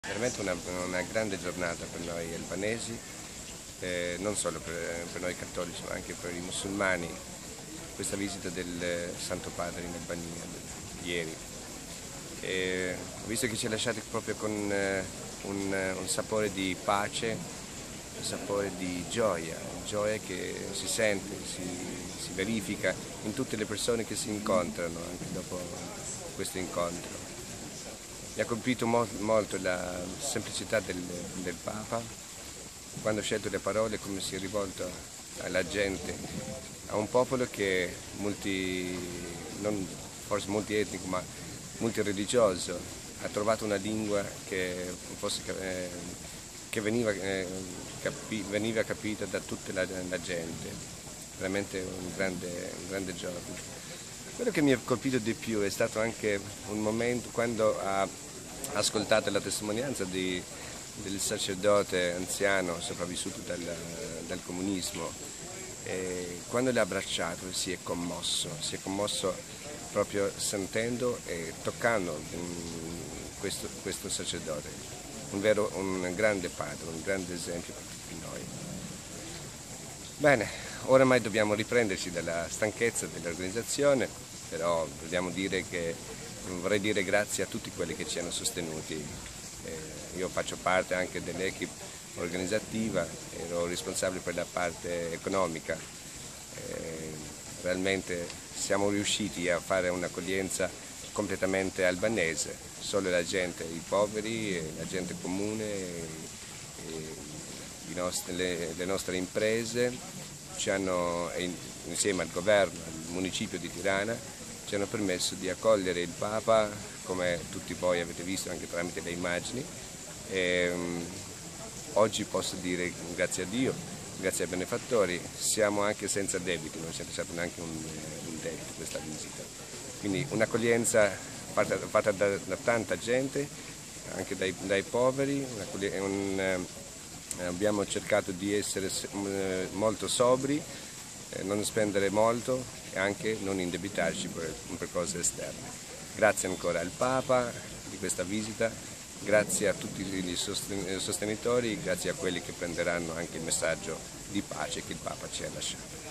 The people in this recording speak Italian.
Veramente una grande giornata per noi albanesi, non solo per noi cattolici ma anche per i musulmani, questa visita del Santo Padre in Albania ieri. Ho visto che ci ha lasciati proprio con un sapore di pace, un sapore di gioia che si sente, si verifica in tutte le persone che si incontrano anche dopo questo incontro. Mi ha colpito molto la semplicità del Papa, quando ha scelto le parole, come si è rivolto alla gente, a un popolo che non forse multietnico ma multireligioso, ha trovato una lingua che veniva capita da tutta la gente, veramente un grande giorno. Quello che mi ha colpito di più è stato anche un momento quando ha ascoltato la testimonianza del sacerdote anziano sopravvissuto dal comunismo, e quando l'ha abbracciato si è commosso proprio sentendo e toccando questo sacerdote, un grande padre, un grande esempio per tutti noi. Bene, oramai dobbiamo riprenderci dalla stanchezza dell'organizzazione, però vorrei dire grazie a tutti quelli che ci hanno sostenuti. Io faccio parte anche dell'equipe organizzativa, ero responsabile per la parte economica. Realmente siamo riusciti a fare un'accoglienza completamente albanese, solo la gente, i poveri, la gente comune, le nostre imprese insieme al governo, al municipio di Tirana, ci hanno permesso di accogliere il Papa, come tutti voi avete visto anche tramite le immagini. Oggi posso dire grazie a Dio, grazie ai benefattori, siamo anche senza debiti, non ci ha lasciato neanche un debito questa visita. Quindi un'accoglienza fatta da tanta gente, anche dai poveri, abbiamo cercato di essere molto sobri, non spendere molto e anche non indebitarci per cose esterne. Grazie ancora al Papa di questa visita, grazie a tutti i sostenitori, grazie a quelli che prenderanno anche il messaggio di pace che il Papa ci ha lasciato.